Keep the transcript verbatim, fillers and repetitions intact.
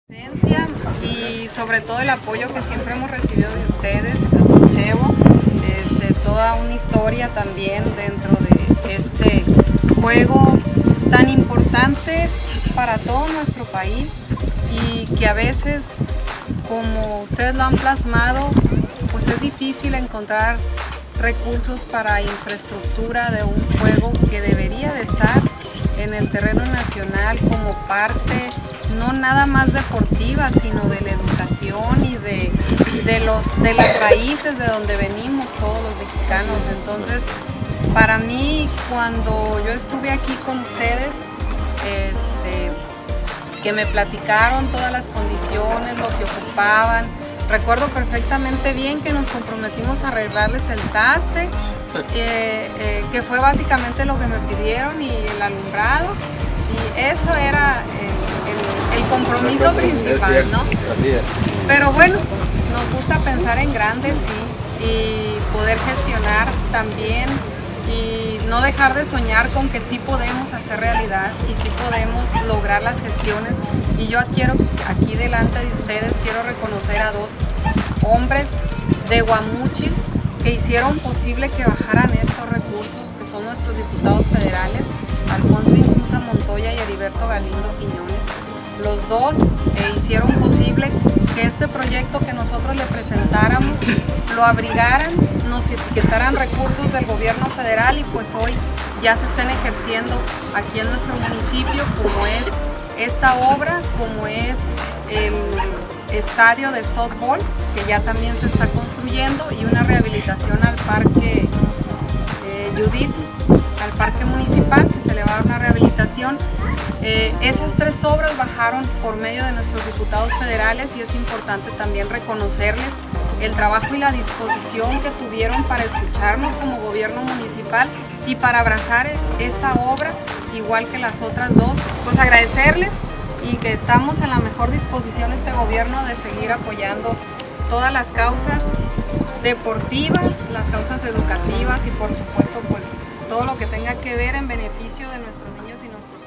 Y sobre todo el apoyo que siempre hemos recibido de ustedes, de Don Chevo, este, toda una historia también dentro de este juego tan importante para todo nuestro país y que a veces, como ustedes lo han plasmado, pues es difícil encontrar recursos para infraestructura de un juego que debería de estar en el terreno nacional como parte no nada más deportiva, sino de la educación y de, de, los, de las raíces de donde venimos todos los mexicanos. Entonces, para mí, cuando yo estuve aquí con ustedes, este, que me platicaron todas las condiciones, lo que ocupaban, recuerdo perfectamente bien que nos comprometimos a arreglarles el taste, eh, eh, que fue básicamente lo que me pidieron, y el alumbrado, y eso era el, el, el compromiso principal, ¿no? Pero bueno, nos gusta pensar en grande, sí, y poder gestionar también, y no dejar de soñar con que sí podemos hacer realidad y sí podemos lograr las gestiones. Y yo quiero, aquí delante de ustedes, quiero reconocer a dos hombres de Guamúchil que hicieron posible que bajaran estos recursos, que son nuestros diputados federales, Alfonso Insulza Montoya y Heriberto Galindo Quiñones. Los dos eh, hicieron posible que este proyecto que nosotros le presentáramos lo abrigaran, nos etiquetaran recursos del gobierno federal y pues hoy ya se están ejerciendo aquí en nuestro municipio, como es esta obra, como es el estadio de softball, que ya también se está construyendo, y una rehabilitación al parque eh, Judith, al parque municipal, que se le va a dar una rehabilitación. Eh, esas tres obras bajaron por medio de nuestros diputados federales y es importante también reconocerles el trabajo y la disposición que tuvieron para escucharnos como gobierno municipal y para abrazar esta obra, igual que las otras dos. Pues agradecerles y que estamos en la mejor disposición este gobierno de seguir apoyando todas las causas deportivas, las causas educativas y por supuesto pues todo lo que tenga que ver en beneficio de nuestros niños y nuestros